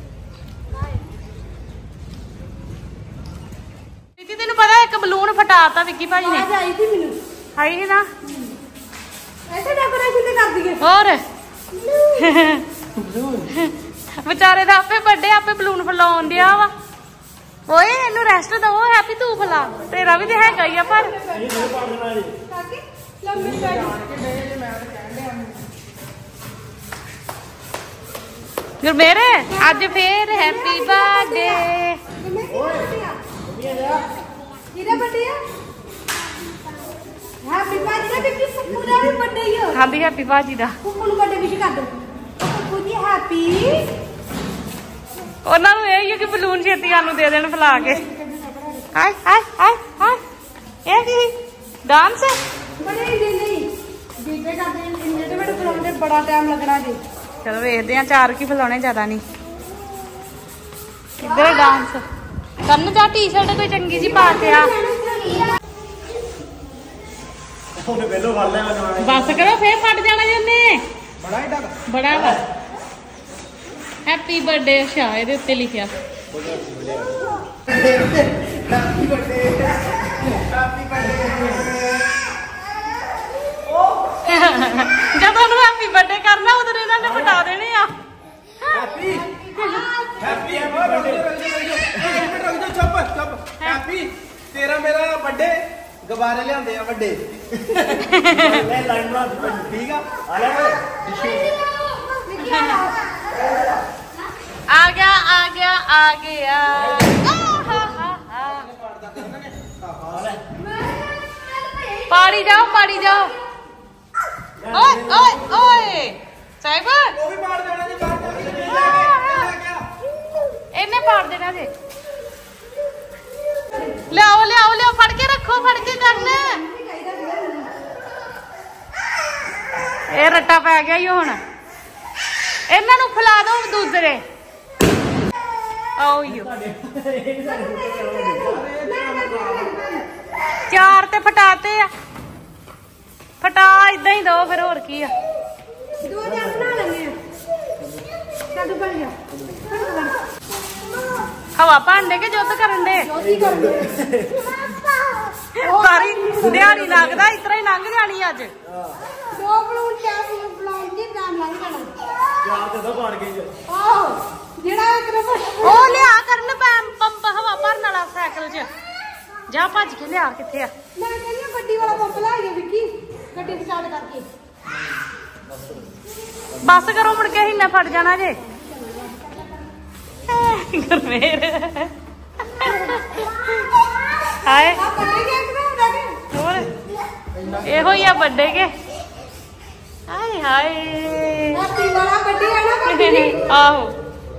ਵਿੱਕੀ ਤੈਨੂੰ ਪਤਾ ਇੱਕ ਬਲੂਨ ਫਟਾਤਾ ਵਿੱਕੀ ਭਾਜੀ ਨੇ। ਆਜ ਆਈ ਸੀ ਮੈਨੂੰ ਆਈ ਸੀ ਨਾ। ਐਸੇ ਡੈਕੋਰੇਸ਼ਨ ਤੇ ਕਰ ਦਈਏ। ਹੋਰ ਵਿਚਾਰੇ ਦਾ ਆਪੇ ਵੱਡੇ ਆਪੇ ਬਲੂਨ ਫਲਾਉਣ ਡਿਆ ਵਾ। ਓਏ ਇਹਨੂੰ ਰੈਸਟ ਦਵੋ। ਹੈਪੀ ਤੂੰ ਫਲਾ ਤੇਰਾ ਵੀ ਤੇ ਹੈਗਾ ਹੀ ਆ ਪਰ ਕਾਕੇ ਲੰਮੀ ਪੈ ਗੁਰਮੇਰੇ ਅੱਜ ਫੇਰ ਹੈਪੀ ਬਰਥਡੇ। ਕਿਹਦਾ ਬਰਥਡੇ ਆ? ਹੈਪੀ ਬਰਥਡੇ ਦਾ ਕਿ ਪੂਪੂ ਦਾ ਵੀ ਬਰਥਡੇ ਹੀ ਹੋ। ਹਾਂਜੀ ਹੈਪੀ ਭਾਜੀ ਦਾ। ਪੂਪੂ ਨੂੰ ਬਰਥਡੇ ਵਿਸ਼ ਕਰ ਦੋ। ਪੂਪੂ ਜੀ ਹੈਪੀ। ਉਹਨਾਂ ਨੂੰ ਇਹ ਹੀ ਆ ਕਿ ਬਲੂਨ ਛੇਤੀ ਸਾਨੂੰ ਦੇ ਦੇਣ ਫਲਾ ਕੇ। ਹਾਏ ਹਾਏ ਹਾਏ ਹਾਏ ਇਹ ਕੀ ਡਾਂਸ? ਬੜੇ ਨਹੀਂ ਦੀਪੇ ਕਰਦੇ ਇੰਨੇ ਤੇ ਬੜੇ ਬੁਲਾਉਂਦੇ ਬੜਾ ਟਾਈਮ ਲੱਗਣਾ ਜੀ। ਚਲੋ ਵੇਖਦੇ ਆ, 4 ਕੀ ਫਲਾਉਣੇ, ਜ਼ਿਆਦਾ ਨਹੀਂ। ਕਿੱਧਰ ਡਾਂਸ ਕਰਨ ਜਾ, ਟੀ-ਸ਼ਰਟ ਕੋਈ ਚੰਗੀ ਜੀ ਪਾ ਕੇ ਆ। ਬਸ ਕਰੋ, ਫੇਰ ਫਟ ਜਾਣਾ ਜੀ ਉਹਨੇ। ਬੜਾ ਵਾ। Happy birthday. ਅੱਛਾ, ਇਹਦੇ ਉੱਤੇ ਲਿਖਿਆ ਜਦੋਂ ਉਹਨੂੰ ਹੈਪੀ ਬਰਥਡੇ ਕਰਨਾ ਉਦੋਂ ਇਹਨਾਂ ਨੇ ਪਟਾ ਦੇਣੇ ਆ। ਹੈਪੀ ਤੇਰਾ ਮੇਰਾ ਬਰਥਡੇ ਗੁਬਾਰੇ ਲਿਆਂਦੇ ਆ ਵੱਡੇ। ਠੀਕ ਆ, ਆ ਲੈ ਆ ਗਿਆ ਆ ਗਿਆ ਆ ਗਿਆ। ਪਾੜੀ ਜਾਓ ਪਾੜੀ ਜਾਓ। ਓਏ ਓਏ ਓਏ ਸਾਹਿਬ, ਉਹ ਵੀ ਮਾਰ ਦੇਣਾ ਜੀ, ਇਹਨੇ ਪਾੜ ਦੇਣਾ ਜੀ। ਲਿਆਓ ਲਿਆਓ ਲਿਆਓ, ਫੜ ਕੇ ਰੱਖੋ, ਫੜ ਕੇ ਕਰਨਾ। ਇਹ ਰੱਟਾ ਪੈ ਗਿਆ ਹੀ ਹੁਣ। ਇਹਨਾਂ ਨੂੰ ਖਿਲਾ ਦੋ ਦੂਸਰੇ। ਆਓ ਯੋ 4 ਤੇ ਫਟਾਤੇ ਆ। ਫਟਾ ਇਦਾਂ ਹੀ ਦੋ, ਫਿਰ ਹੋਰ ਕੀ ਆ। 2 ਜਣ ਬਣਾ ਲੈਣੇ ਆ। ਕਦੋਂ ਬਣ ਗਿਆ? ਹਵਾ ਭਾਂਡੇ ਕੇ ਜੁੱਧ ਕਰਨ ਦੇ। ਸਾਰੀ ਦਿਹਾੜੀ ਲੱਗਦਾ, ਇਸ ਤਰ੍ਹਾਂ ਹੀ ਲੰਘ ਜਾਣੀ ਅੱਜ। 2 ਬਲੂਨ ਚਾਹ ਬਲੂਨ ਦੀ ਨਾਮ ਲੰਘ ਜਾਣਾ। ਚਾਹ ਤੇ ਤਾਂ ਬਣ ਗਈ ਜੀ। ਆਹੋ ਜਿਹੜਾ ਉਹ ਲਿਆ ਕਰਨ ਪੰਪ ਹਵਾ ਭਰਨ ਵਾਲਾ ਸਾਈਕਲ 'ਚ। ਜਾ ਭੱਜ ਕੇ ਲਿਆ। ਕਿੱਥੇ ਆ? ਮੈਂ ਕਹਿੰਦੀ ਗੱਡੀ ਵਾਲਾ ਪੰਪ ਲਾ ਗਿਆ ਵਿੱਕੀ, ਗੱਡੀ ਸਟਾਰਟ ਕਰਕੇ। ਬਸ ਕਰੋ, ਮੁੜ ਕੇ ਹਿੰਨਾ ਫਟ ਜਾਣਾ ਜੇ। ਗੁਰਮੇਰ ਹਾਏ, ਆ ਪਤਾ ਕੀ ਬਣਾਉਂਦਾ ਕਿ ਹੋਰ ਇਹੋ ਹੀ ਆ ਵੱਡੇ ਕੇ। ਹਾਏ ਹਾਏ, ਹੈਪੀ ਵਾਲਾ ਗੱਡੀ ਆ ਨਾ ਗੱਡੀ। ਆਹੋ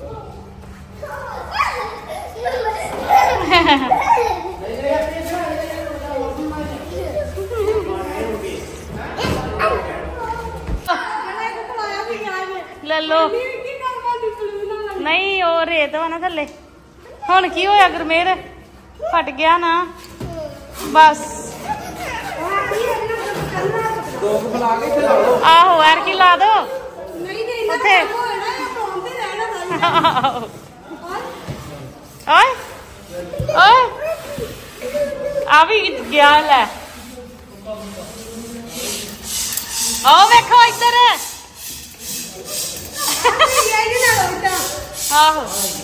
ਲੈ ਲੋ। ਨਹੀਂ ਉਹ ਰੇਤ ਵਾ ਨਾ ਥੱਲੇ। ਹੁਣ ਕੀ ਹੋਇਆ ਗੁਰਮੇਰ? ਫਟ ਗਿਆ ਨਾ ਬਸ। ਆਹੋ ਯਾਰ ਕੀ ਲਾ ਦੋ ਉੱਥੇ। ਓਏ ਓਏ ਆ ਵੀ ਗਿਆ ਲੈ। ਆਹ ਵੇਖੋ ਇੱਧਰ। ਆਹੋ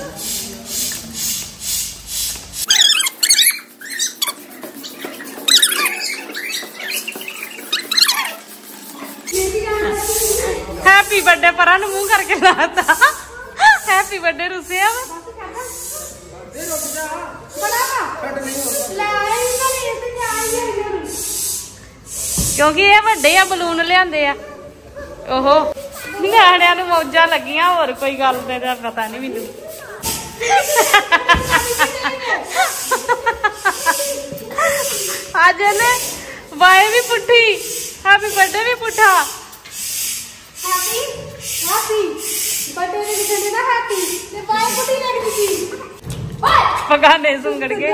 ਹੈਪੀ ਬਰਥਡੇ ਪਰਾਂ ਨੂੰ ਮੂੰਹ ਕਰਕੇ ਲਾਤਾ। ਹੈਪੀ ਬਰਥਡੇ ਰੁੱਸਿਆ ਵਾ। ਕਿਉਂਕਿ ਇਹ ਵੱਡੇ ਆ, ਬਲੂਨ ਲਿਆਂਦੇ ਆ। ਓਹੋ ਨਿਆਣਿਆਂ ਨੂੰ ਮੌਜਾਂ ਲੱਗੀਆਂ, ਹੋਰ ਕੋਈ ਗੱਲ ਤੇ ਦਾ ਪਤਾ ਨਹੀਂ ਮੈਨੂੰ। ਅੱਜ ਇਹਨੇ ਵਾਏ ਵੀ ਪੁੱਠੀ, ਹੈਪੀ ਬਰਥਡੇ ਵੀ ਪੁੱਠਾ। ਹੈਪੀ ਬਰਥਡੇ ਦੇ ਕਹਿੰਦੇ ਨਾ ਹੈਪੀ ਤੇ ਬਾਏ ਪੁੱਟੀ ਲੱਗਦੀ ਸੀ। ਪਗਾਨੇ ਸੁੰਗੜ ਕੇ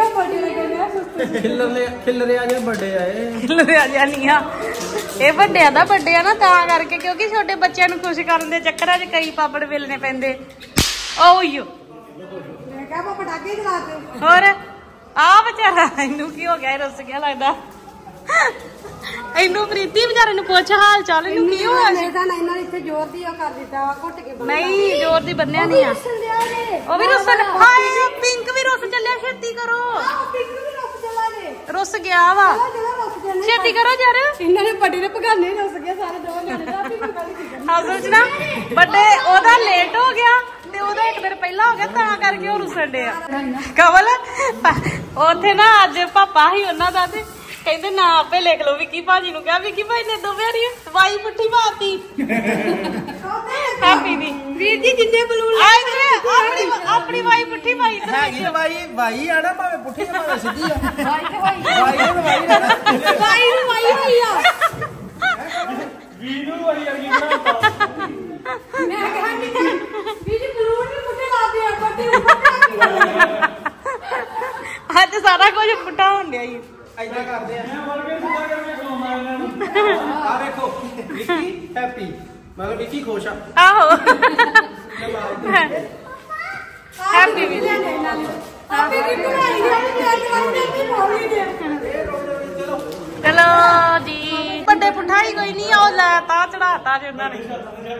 ਖਿਲਰੇ ਆ ਜੇ ਵੱਡੇ ਆਏ। ਖਿਲਰੇ ਆ ਜਾਨੀਆਂ। ਇਹ ਵੱਡਿਆਂ ਦਾ ਬਰਥਡੇ ਆ ਨਾ, ਤਾਂ ਕਰਕੇ, ਕਿਉਂਕਿ ਛੋਟੇ ਬੱਚਿਆਂ ਨੂੰ ਖੁਸ਼ ਕਰਨ ਦੇ ਚੱਕਰਾਂ 'ਚ ਕਈ ਪਾਪੜ ਵੇਲਣੇ ਪੈਂਦੇ। ਓਯੋ ਮੈਂ ਕਿਹਾ ਪਾ ਪਟਾਕੇ ਚਲਾਤੇ। ਹੋਰ ਆ ਵਿਚਾਰਾ, ਇਹਨੂੰ ਕੀ ਹੋ ਗਿਆ? ਇਹ ਰੁੱਸ ਗਿਆ ਲੱਗਦਾ। ਇਹਨੂੰ ਪ੍ਰੀਤੀ ਵਿਚਾਰੇ ਨੂੰ ਪੁੱਛ ਹਾਲ ਚਾਲ, ਇਹਨੂੰ ਕੀ ਹੋਇਆ? ਇਹਦਾ ਨਾ ਇਹਨਾਂ ਨੇ ਇੱਥੇ ਜ਼ੋਰ ਦੀ ਉਹ ਕਰ ਦਿੱਤਾ ਵਾ, ਘੁੱਟ ਕੇ ਬੰਨ੍ਹ। ਨਹੀਂ ਜ਼ੋਰ ਦੀ ਬੰਨਿਆ ਨਹੀਂ ਆ। ਉਹ ਵੀ ਰੁੱਸ। ਹਾਏ ਪਿੰਕ ਵੀ ਰੁੱਸ ਚੱਲਿਆ, ਛੇਤੀ ਕਰੋ। ਪਿੰਕ ਵੀ ਰੁੱਸ ਚੱਲਾ ਜੇ। ਰੁੱਸ ਗਿਆ ਵਾ, ਛੇਤੀ ਕਰੋ ਯਾਰ। ਇਹਨਾਂ ਨੇ ਵੱਡੇ ਦੇ ਪਗਾਨੇ ਰੁੱਸ ਗਏ ਸਾਰੇ ਦੋ ਜਾਣੇ ਦਾ। ਅਸਲ 'ਚ ਨਾ ਵੱਡੇ ਉਹਦਾ ਲੇਟ ਹੋ ਗਿਆ ਤੇ ਉਹਦਾ 1 ਦਿਨ ਪਹਿਲਾਂ ਹੋ ਗਿਆ, ਤਾਂ ਕਰਕੇ ਉਹ ਰੁੱਸਣ ਡਿਆ। ਕਮਲ ਉੱਥੇ ਨਾ ਅੱਜ ਪਾਪਾ ਸੀ ਉਹਨਾਂ ਦਾ, ਤੇ ਕਹਿੰਦੇ ਨਾ ਆਪੇ ਲਿਖ ਲਓ। ਵਿੱਕੀ ਭਾਜੀ ਨੂੰ ਕਿਹਾ, ਵਿੱਕੀ ਭਾਈ ਨੇ 2 ਵਾਰੀ ਵਾਈ ਪੁੱਠੀ ਮਾਰਤੀ ਹੈਪੀ ਦੀ। ਵੀਰ ਜੀ ਜਿੰਨੇ ਬਲੂਨ ਆਪਣੀ ਵਾਈ ਪੁੱਠੀ ਪਾਈ। ਹੈਗੀ ਵਾਈ ਆ ਨਾ, ਭਾਵੇਂ ਪੁੱਠੀ ਆ ਭਾਵੇਂ ਸਿੱਧੀ ਆ। ਵਾਈ ਹੋਈ ਆ। ਵੀਰੂ ਵਾਈ ਵਰਗੀ ਬਣਾਤਾ। ਮੈਂ ਕਹਾਂ ਕਿ ਵੀ ਜੀ ਬਲੂਨ ਵੀ ਪੁੱਟੇ ਲਾਦੇ ਆ ਬੱਡੇ ਅੱਜ ਸਾਰਾ ਕੁਝ ਪੁੱਟਾ ਹੋਣ ਡਿਆ ਈ। ਐਦਾਂ ਕਰਦੇ ਆ ਮੈਂ ਵਰਗੇ ਸਿੱਧਾ ਕਰਕੇ ਖਵਾਉਣਾ ਇਹਨਾਂ ਨੂੰ। ਆ ਵੇਖੋ ਵਿੱਕੀ ਹੈਪੀ ਮਗਰ ਵਿੱਕੀ ਖੁਸ਼ ਆ। ਆਹੋ ਹੈਪੀ ਵੀ ਆਪੇ ਕਿ ਬਣਾਈ ਗਿਆ ਤੇ ਮੈਂ ਕੀ ਬੋਲੀ ਦੇ ਚਲੋ ਜੀ ਵੱਡੇ ਪੁੱਠਾਈ ਕੋਈ ਨਹੀਂ ਉਹ ਲੈ ਤਾ ਚੜਾਤਾ ਜੇ ਉਹਨਾਂ ਨੇ।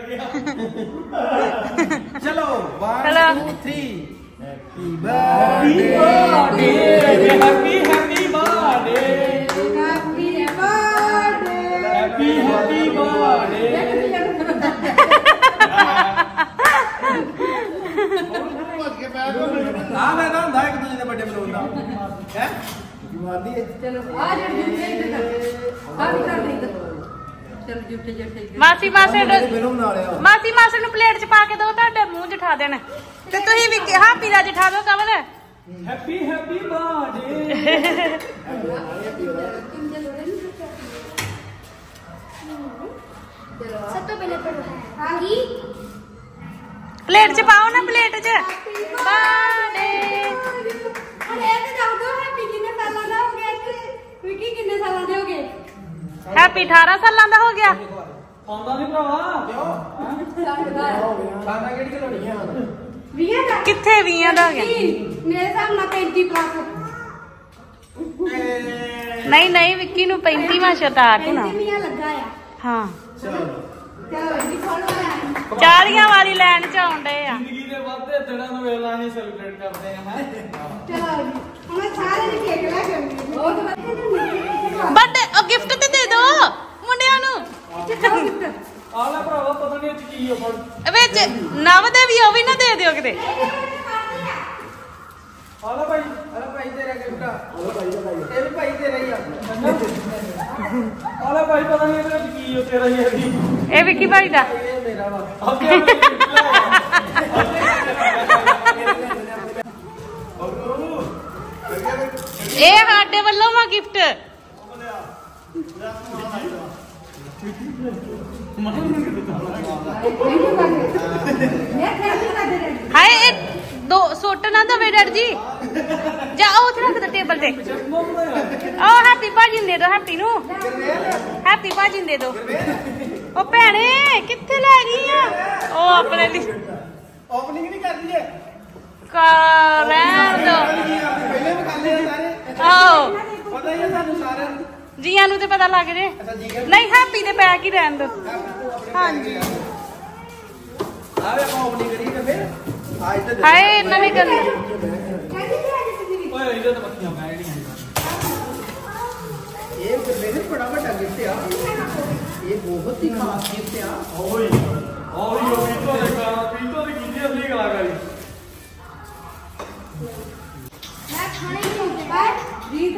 ਚਲੋ 1 ਚਲੋ। 2 3 happy birthday happy happy birthday happy birthday happy happy birthday. ਆ ਮੈਂ ਤਾਂ ਹੁੰਦਾ ਇੱਕ ਦੂਜੇ ਦੇ ਵੱਡੇ ਬਣਾਉਂਦਾ ਹੈ ਜਵਾਨੀ ਹੈ। ਚਲੋ ਆ ਜਿਹੜੀ ਜੁੱਤੇ ਆ ਵੀ ਕਰ ਦੇ ਚਲ ਜੁੱਤੇ ਜੱਟੇ ਮਾਸੀ ਮਾਸੇ ਮੈਨੂੰ ਬਣਾ ਲਿਆ ਮਾਸੀ ਮਾਸੇ ਨੂੰ ਪਲੇਟ ਚ ਪਾ ਕੇ ਦੋ ਤੁਹਾਡੇ ਮੂੰਹ ਜਠਾ ਦੇਣ ਤੇ ਤੁਸੀਂ ਵੀ ਹੈਪੀ ਦਾ ਜਠਾ ਦਿਓ ਕਮਲ। Happy happy birthday. ਸਭ ਤੋਂ ਪਹਿਲੇ ਪੜੋ ਹਾਂਜੀ ਪਲੇਟ ਚ ਪਾਓ ਨਾ ਪਲੇਟ ਚ ਬਰਥਡੇ। ਹੁਣ ਇਹ ਤੇ ਦੱਸ ਦਿਓ ਹੈਪੀ ਕਿੰਨੇ ਸਾਲਾਂ ਦਾ ਹੋ ਗਿਆ ਤੇ ਵਿਕੀ ਕਿੰਨੇ ਸਾਲਾਂ ਦੇ ਹੋ ਗਏ। ਹੈਪੀ 18 ਸਾਲਾਂ ਦਾ ਹੋ ਗਿਆ। ਆਉਂਦਾ ਨਹੀਂ ਭਰਾਵਾ ਕਿਉਂ ਖਾਣਾ ਕਿਹੜੀ ਖਲੋਣੀ ਆ 20 ਦਾ ਕਿੱਥੇ 20 ਦਾ ਹੋ ਗਿਆ। ਮੇਰੇ ਹਿਸਾਬ ਨਾਲ 35 ਪਲੱਸ ਨਹੀਂ ਨਹੀਂ ਵਿੱਕੀ ਨੂੰ 35ਵਾਂ ਸ਼ਤਾਕ ਹੋਣਾ। 35 ਲੱਗਾ ਆ ਹਾਂ ਚਲੋ ਚਲੋ ਜੀ ਫੋਲੋ ਆ 40 ਵਾਲੀ ਲਾਈਨ ਚ ਆਉਣ ਡਏ ਆ। ਜ਼ਿੰਦਗੀ ਦੇ ਵੱਧਦੇ ਦਿਨਾਂ ਨੂੰ ਵੇਲਾ ਅਸੀਂ ਸੈਲੀਬ੍ਰੇਟ ਕਰਦੇ ਆ ਹੈ ਚਲੋ ਜੀ ਹੁਣ ਸਾਰੇ ਨੇ ਕੇਕ ਲੈ ਕੇ ਆਉਣੀ ਬਹੁਤ ਵਧੀਆ ਬਰਥਡੇ ਉਹ ਗਿਫਟ ਤੇ ਦੇ ਦੋ ਮੁੰਡਿਆਂ ਨੂੰ। ਆ ਲੈ ਭਰਾਵਾ ਪਤਾ ਨਹੀਂ ਇਹ ਕੀ ਆ ਫੜ ਵਿੱਚ ਨਵ ਦੇ ਵੀ ਉਹ ਵੀ ਨਾ ਦੇ ਦਿਓ ਕਿਤੇ। ਆ ਲੈ ਭਾਈ ਤੇਰਾ ਗਿਫਟ ਆ ਇਹ ਵੀ ਭਾਈ ਤੇਰਾ ਹੀ ਆ ਆ ਲੈ ਭਾਈ ਪਤਾ ਨਹੀਂ ਇਹਦੇ ਵਿੱਚ ਕੀ ਆ ਤੇਰਾ ਹੀ ਹੈ ਇਹ ਵਿੱਕੀ ਭਾਈ ਦਾ। ਇਹ ਮੇਰਾ ਵਾ ਇਹ ਸਾਡੇ ਵੱਲੋਂ ਵਾ ਗਿਫਟ। ਹਾਏ ਇਹ ਦੋ ਸੁੱਟ ਨਾ ਦਵੇ ਡਰ ਜੀ ਜਾ ਉੱਥੇ ਰੱਖ ਦੇ ਟੇਬਲ ਤੇ। ਉਹ ਹੈਪੀ ਭਾਜੀ ਨੂੰ ਦੇ ਦੋ ਹੈਪੀ ਨੂੰ ਹੈਪੀ ਭਾਜੀ ਨੂੰ ਦੇ ਦੋ। ਉਹ ਭੈਣੇ ਕਿੱਥੇ ਲੈ ਗਈ ਆ ਉਹ ਆਪਣੇ ਲਈ ਓਪਨਿੰਗ ਨਹੀਂ ਕਰਦੀ ਏ ਰਹਿਣ ਦੋ। ਪਹਿਲੇ ਵੀ ਕਰਦੇ ਆ ਸਾਰੇ ਆਓ ਪਤਾ ਹੀ ਆ ਸਾਨੂੰ ਸਾਰਿਆਂ ਨੂੰ। ਜੀਆਂ ਨੂੰ ਤੇ ਪਤਾ ਲੱਗ ਜੇ। ਨਹੀਂ ਹੈਪੀ ਦੇ ਪੈਕ ਹੀ ਰਹਿਣ ਦੋ। ਹਾਂਜੀ ਆਵੇ ਆਪਾਂ ਓਪਨਿੰਗ ਕਰੀ ਤੇ ਫਿਰ ਆ ਇੱਧਰ ਹਾਏ ਇਹਨਾਂ ਨੇ ਕਰਨੀ। ਓਏ ਇਹਦੇ ਤਾਂ ਬੱਤੀਆਂ ਪੈ ਗਈਆਂ ਇਹ ਮੇਰੇ ਬੜਾ ਵੱਡਾ ਗਿਫਟ ਆ ਇਹ ਬਹੁਤ ਹੀ ਖਾਸ ਗਿਫਟ ਆ ਓਏ ਉਹ ਪੀਤੋ ਦੀ ਕੀਤੀ ਅਸਲੀ ਕਲਾਕਾਰੀ ਮੈਂ ਖਾਣੇ ਨਹੀਂ ਹੁੰਦੇ ਬਾਅਦ ਰੀਤ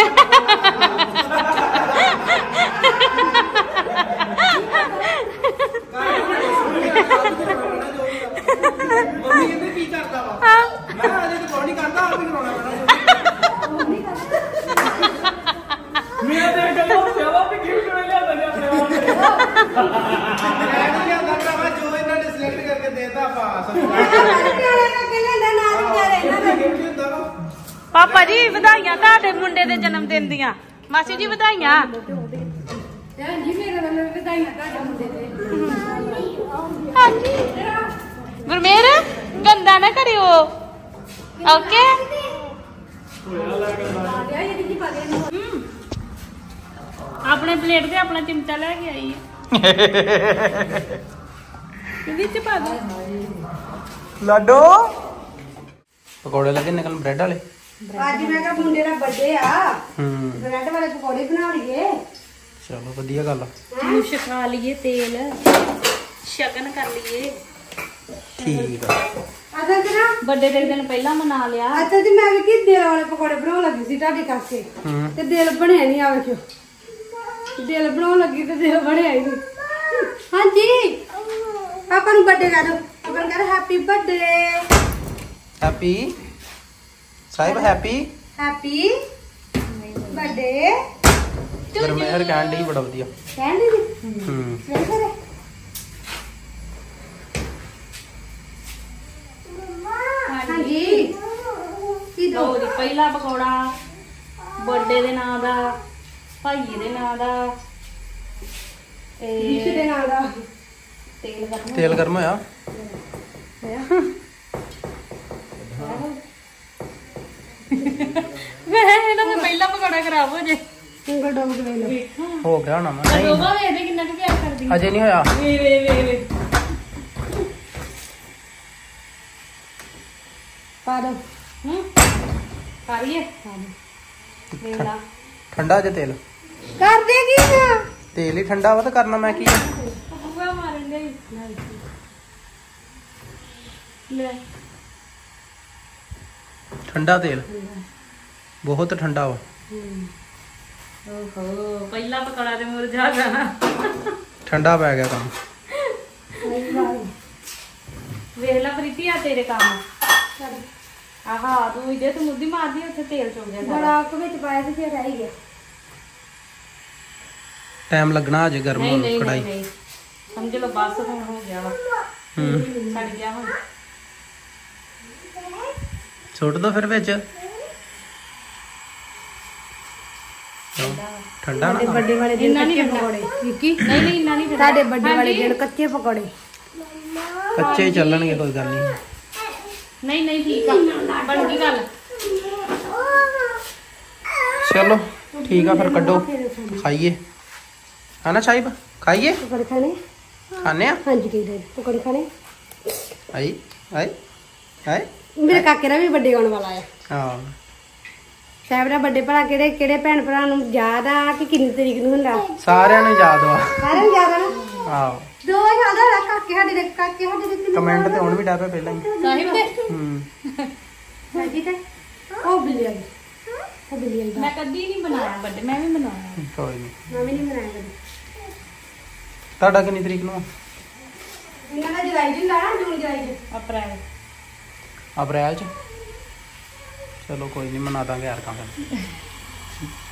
ਮੰਮੀ ਕਹਿੰਦੇ ਕੀ ਕਰਦਾ ਵਾ ਮੈਂ ਅਜੇ ਤਾਂ ਕੋਈ ਨਹੀਂ ਕਰਦਾ ਆਪ ਹੀ ਕਰਾਉਣਾ ਪੈਣਾ ਮੈਂ ਤੇ ਗੱਲੋਂ ਸੇਵਾ ਤੇ ਗਿਫਟ ਲੈ ਲਿਆ ਤਾਂ ਮੈਂ ਨਹੀਂ ਲਿਆਂਦਾ ਭਰਾਵਾ ਜੋ ਇਹਨਾਂ ਨੇ ਸਿਲੈਕਟ ਕਰਕੇ ਦੇਤਾ ਪਾਸ ਗਿਫਟ ਹੁੰਦਾ ਵਾ ਪਾਪਾ ਜੀ ਵਧਾਈਆਂ ਤੁਹਾਡੇ ਮੁੰਡੇ ਦੇ ਜਨਮ ਦਿਨ ਦੀਆਂ। ਮਾਸੀ ਜੀ ਵਧਾਈਆਂ। ਜੀ ਮੇਰੇ ਵੱਲੋਂ ਵਧਾਈਆਂ ਤੁਹਾਡੇ ਮੁੰਡੇ ਦੇ। ਹਾਂਜੀ ਗੁਰਮੇਰ ਗੰਦਾ ਨਾ ਕਰਿਓ ਓਕੇ। ਆਪਣੇ ਪਲੇਟ ਤੇ ਆਪਣਾ ਚਮਚਾ ਲੈ ਕੇ ਆਈ ਹੈ ਵਿੱਚ ਪਾ ਦੋ ਲਾਡੋ ਪਕੌੜੇ ਲੱਗੇ ਨਿਕਲ ਬ੍ਰੈਡ ਵਾਲੇ ਅੱਜ ਮੈਂ ਕਿਹਾ ਮੁੰਡੇ ਦਾ ਬਰਥਡੇ ਆ ਹੂੰ ਬ੍ਰੈਡ ਵਾਲੇ ਪਕੌੜੇ ਬਣਾ ਲਈਏ। ਚਲੋ ਵਧੀਆ ਗੱਲ ਆ ਨੂੰ ਛਕਾ ਲਈਏ ਤੇਲ ਸ਼ਗਨ ਕਰ ਲਈਏ। ਠੀਕ ਆ ਅਸਲ ਚ ਨਾ ਵੱਡੇ ਦੇ ਦਿਨ ਪਹਿਲਾਂ ਮਨਾ ਲਿਆ। ਅਸਲ ਚ ਮੈਂ ਵੀ ਕਿ ਦਿਲ ਵਾਲੇ ਪਕੌੜੇ ਬਣਾਉਣ ਲੱਗੀ ਸੀ ਤੁਹਾਡੇ ਕਰਕੇ ਤੇ ਦਿਲ ਬਣਿਆ ਨਹੀਂ ਆ ਵੇਖੋ ਦਿਲ ਬਣਾਉਣ ਲੱਗੀ ਤੇ ਦਿਲ ਬਣਿਆ ਹੀ ਨਹੀਂ। ਹਾਂਜੀ ਪਾਪਾ ਨੂੰ ਬਰਥਡੇ ਕਰ ਦੋ ਪਾਪਾ ਨੂੰ ਕਹਿ ਹੈਪੀ ਬਰਥਡੇ ਹੈਪੀ ਸਾਹਿਬ ਹੈਪੀ ਹੈਪੀ ਬਰਥਡੇ ਗਰਮੇਰ ਕੈਂਡੀ ਬੜਾ ਵਧੀਆ ਕਹਿੰਦੀ ਜੀ ਹੂੰ ਸਹੀ ਕਰੇ ਕੀ ਦੋ ਲਓ ਜੀ ਪਹਿਲਾ ਪਕੌੜਾ ਬਰਥਡੇ ਦੇ ਨਾਂ ਦਾ, ਭਾਈਏ ਦੇ ਨਾਂ ਦਾ, ਰਿਸ਼ ਦੇ ਨਾਂ ਦਾ ਤੇਲ ਗਰਮ ਤੇਲ ਗਰਮ ਹੋਇਆ। ਵੇ ਇਹਨਾਂ ਦਾ ਪਹਿਲਾ ਪਕੌੜਾ ਖਰਾਬ ਹੋ ਜੇ। ਉਂਗਲ ਡੋਬ ਕੇ ਵੇਖ ਲਓ। ਹੋ ਗਿਆ ਹੋਣਾ ਵਾ। ਨਹੀਂ ਦੋਵਾ ਵੇਖਦੇ ਕਿੰਨਾ ਕੁ ਪਿਆਰ ਕਰਦੀ ਆ। ਅਜੇ ਨਹੀਂ ਹੋਇਆ। ਵੇ ਵੇ ਵੇ ਵੇ ਪਾ ਦੋ ਖਾਈਏ ਵੇਖ ਲਾ ਠੰਡਾ ਜੇ ਤੇਲ, ਕਰ ਦੇਗੀ ਨਾ ਤੇਲ ਹੀ ਠੰਡਾ ਵਾ ਤਾਂ ਕਰਨਾ ਮੈਂ ਕੀ ਆ? ਬੁਆ ਮਾਰਨ ਦੇ ਲੈ ਠੰਡਾ ਤੇਲ ਬਹੁਤ ਠੰਡਾ ਵਾ। ਓਹੋ ਪਹਿਲਾ ਪਕੌੜਾ ਤੇ ਮੁਰਝਾ ਜਾਣਾ। ਠੰਡਾ ਪੈ ਗਿਆ ਕੰਮ। ਵੇਖ ਲੈ ਪ੍ਰੀਤੀ ਆ ਤੇਰੇ ਕੰਮ। ਆਹਾ ਤੂੰ ਇਹਦੇ ਤੇ ਮੁੱਦੀ ਮਾਰਦੀ ਉੱਥੇ ਤੇਲ ਚੁੱਕ ਗਿਆ ਸਾਰਾ। ਬੜਾ ਕੁ ਵਿੱਚ ਪਾਇਆ ਤੇ ਫਿਰ ਰਹਿ ਗਿਆ। ਟਾਈਮ ਲੱਗਣਾ ਅਜੇ ਗਰਮ ਨਹੀਂ ਹੋਣ ਨਹੀਂ ਕੜਾਈ। ਨਹੀਂ ਸਮਝ ਲਓ ਬਸ ਹੁਣ ਹੋ ਗਿਆ ਵਾ, ਸੜ ਗਿਆ ਹੁਣ। ਸੁੱਟ ਦੋ ਫਿਰ ਵਿੱਚ। ਠੰਡਾ ਨਾ ਵੱਡੇ ਵਾਲੇ ਦਿਨ ਕੱਚੇ ਪਕੌੜੇ ਵਿੱਕੀ ਨਹੀਂ ਨਹੀਂ ਇੰਨਾ ਨਹੀਂ ਸਾਡੇ ਵੱਡੇ ਵਾਲੇ ਦਿਨ ਕੱਚੇ ਪਕੌੜੇ ਕੱਚੇ ਹੀ ਚੱਲਣਗੇ, ਕੋਈ ਗੱਲ ਨਹੀਂ। ਨਹੀਂ ਨਹੀਂ ਠੀਕ ਆ ਬਣ ਗਈ ਗੱਲ। ਚਲੋ ਠੀਕ ਆ ਫਿਰ ਕੱਢੋ ਖਾਈਏ। ਹਨਾ ਸਾਹਿਬ ਖਾਈਏ? ਪਕੌੜੇ ਖਾਣੇ? ਖਾਣੇ ਆ? ਹਾਂਜੀ ਕੀ ਦੇ ਪਕੌੜੇ ਖਾਣੇ? ਆਈ ਆਈ ਆਈ ਮੇਰੇ ਕਾਕੇ ਦਾ ਵੀ ਵੱਡੇ ਆਉਣ ਵਾਲਾ ਆ। ਹਾਂ ਸਾਹਿਬ ਦਾ ਵੱਡੇ ਭਰਾ ਕਿਹੜੇ ਕਿਹੜੇ ਭੈਣ ਭਰਾ ਨੂੰ ਯਾਦ ਆ ਕਿ ਕਿੰਨੀ ਤਰੀਕ ਨੂੰ ਹੁੰਦਾ? ਸਾਰਿਆਂ ਨੂੰ ਯਾਦ ਵਾ। ਸਾਰਿਆਂ ਨੂੰ ਯਾਦ ਆ ਨਾ? ਆਹੋ ਦੋ ਯਾਦ ਆ ਕਾਕੇ ਸਾਡੇ ਦੇ ਕਿੰਨੇ ਕਮੈਂਟ ਤੇ ਹੁਣ ਵੀ ਡਾਪੇ ਪਹਿਲਾਂ ਹੀ। ਸਾਹਿਬ ਦੇ ਹਾਂਜੀ ਤੇ ਉਹ ਬਿੱਲੀ ਆ ਗਈ। ਉਹ ਬਿੱਲੀ ਆ ਗਈ। ਮੈਂ ਕਦੀ ਨਹੀਂ ਬਣਾਇਆ ਵੱਡੇ, ਮੈਂ ਵੀ ਬਣਾਉਣਾ। ਕੋਈ ਨਹੀਂ। ਮੈਂ ਵੀ ਨਹੀਂ ਬਣਾਇਆ ਕਦੇ। ਤੁਹਾਡਾ ਕਿੰਨੀ ਤਰੀਕ ਨੂੰ? ਇਹਨਾਂ ਦਾ ਜੁਲਾਈ ਚ ਹੁੰਦਾ ਨਾ, ਜੂਨ ਜੁਲਾਈ ਚ। ਅਪ੍ਰੈਲ ਅਪ੍ਰੈਲ ਚ। ਚਲੋ ਕੋਈ ਨਹੀਂ, ਮਨਾ ਦਾਂਗੇ ਯਾਰ ਕੰਮ।